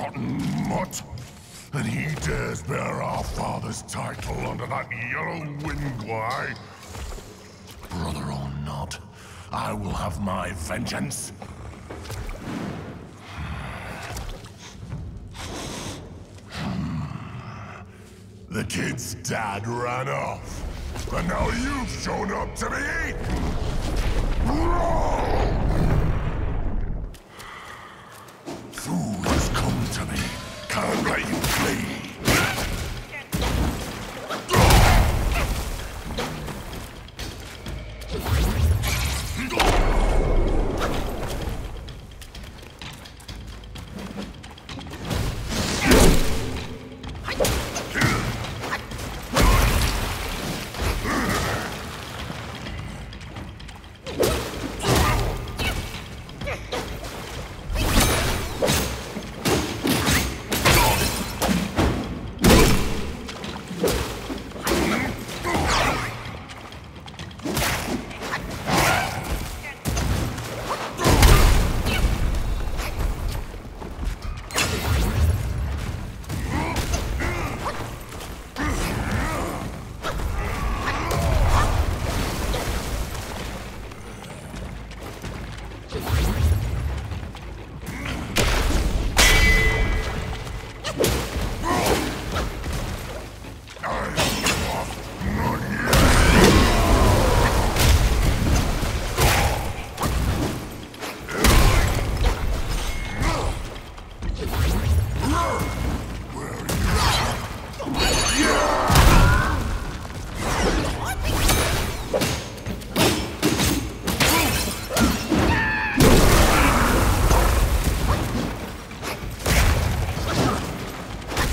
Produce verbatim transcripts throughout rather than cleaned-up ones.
rotten mutt. And he dares bear our father's title under that yellow wind glide. Brother or not, I will have my vengeance. The kid's dad ran off, and now you've shown up to me! Food has come to me. Can't let you flee.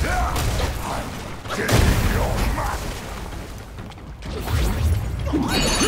What?